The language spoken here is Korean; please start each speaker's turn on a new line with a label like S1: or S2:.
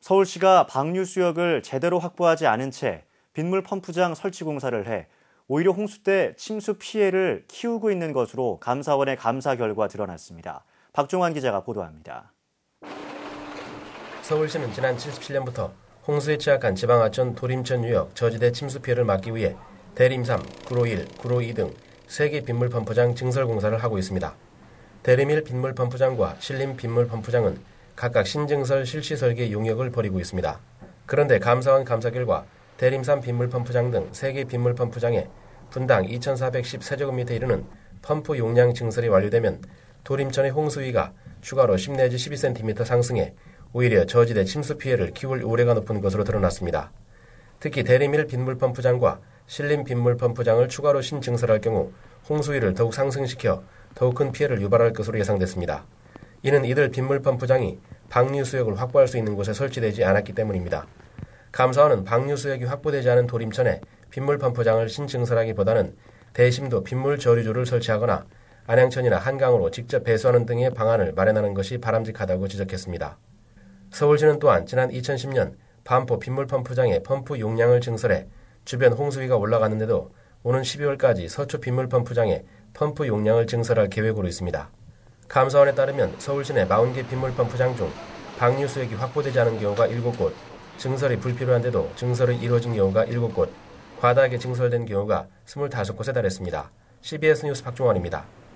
S1: 서울시가 방류수역을 제대로 확보하지 않은 채 빗물 펌프장 설치 공사를 해 오히려 홍수 때 침수 피해를 키우고 있는 것으로 감사원의 감사 결과 드러났습니다. 박종환 기자가 보도합니다.
S2: 서울시는 지난 77년부터 홍수에 취약한 지방하천 도림천 유역 저지대 침수 피해를 막기 위해 대림 3, 구로 1, 구로 2 등 3개 빗물 펌프장 증설 공사를 하고 있습니다. 대림 1 빗물 펌프장과 신림 빗물 펌프장은 각각 신증설 실시 설계 용역을 벌이고 있습니다. 그런데 감사원 감사 결과 대림 3 빗물 펌프장 등 3개 빗물 펌프장에 분당 2,410세제곱미터 이르는 펌프 용량 증설이 완료되면 도림천의 홍수위가 추가로 10 내지 12cm 상승해 오히려 저지대 침수 피해를 키울 우려가 높은 것으로 드러났습니다. 특히 대림 1 빗물 펌프장과 신림 빗물 펌프장을 추가로 신증설할 경우 홍수위를 더욱 상승시켜 더욱 큰 피해를 유발할 것으로 예상됐습니다. 이는 이들 빗물 펌프장이 방류 수역을 확보할 수 있는 곳에 설치되지 않았기 때문입니다. 감사원은 방류 수역이 확보되지 않은 도림천에 빗물 펌프장을 신증설하기보다는 대심도 빗물 저류조를 설치하거나 안양천이나 한강으로 직접 배수하는 등의 방안을 마련하는 것이 바람직하다고 지적했습니다. 서울시는 또한 지난 2010년 반포 빗물 펌프장의 펌프 용량을 증설해 주변 홍수위가 올라갔는데도 오는 12월까지 서초 빗물 펌프장에 펌프 용량을 증설할 계획으로 있습니다. 감사원에 따르면 서울시 내 40개 빗물 펌프장 중 방류 수역이 확보되지 않은 경우가 7곳, 증설이 불필요한데도 증설이 이루어진 경우가 7곳, 과다하게 증설된 경우가 25곳에 달했습니다. CBS 뉴스 박종원입니다.